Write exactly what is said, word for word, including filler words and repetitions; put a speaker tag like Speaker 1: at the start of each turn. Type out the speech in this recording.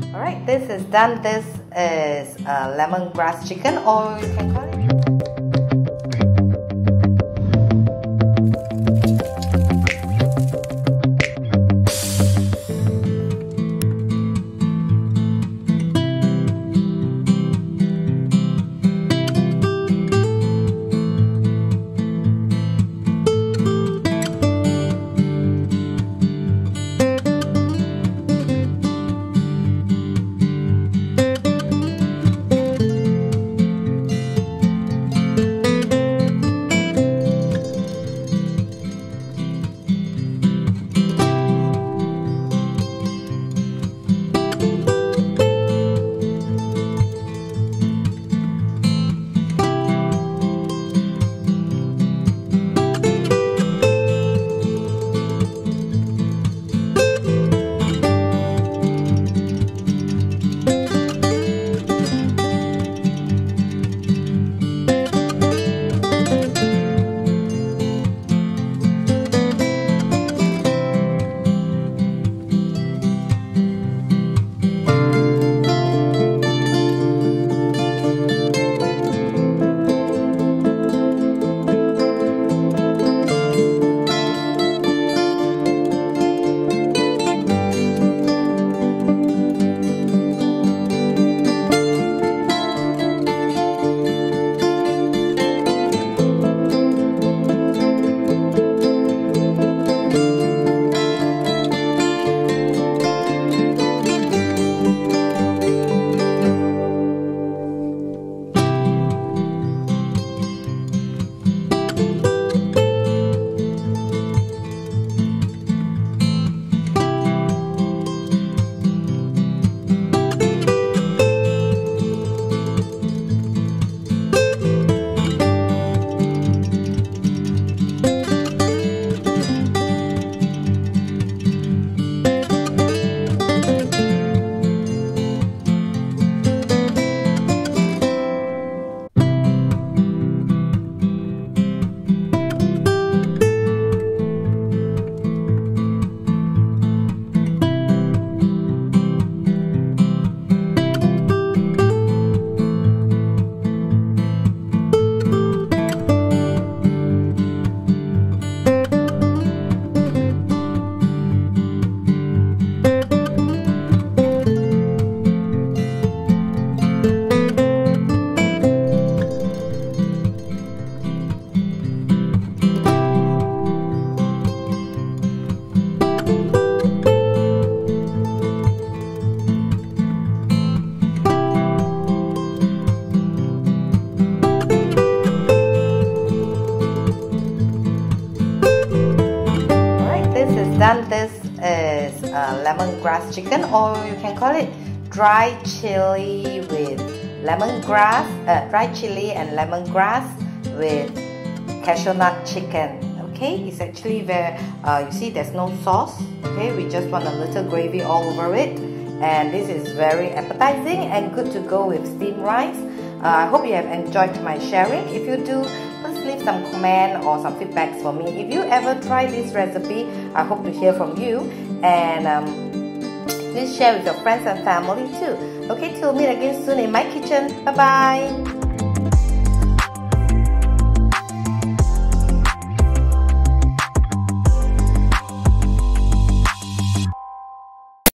Speaker 1: Alright, this is done. This is uh, lemongrass chicken, or you can call it. Done. This is uh, lemongrass chicken, or you can call it dried chili with lemongrass, uh, dried chili and lemongrass with cashew nut chicken. Okay, it's actually very, uh, you see there's no sauce. Okay, we just want a little gravy all over it, and this is very appetizing and good to go with steamed rice. Uh, I hope you have enjoyed my sharing. If you do, please leave some comment or some feedbacks for me. If you ever try this recipe, I hope to hear from you, and um, please share with your friends and family too. Okay, till meet again soon in my kitchen. Bye bye.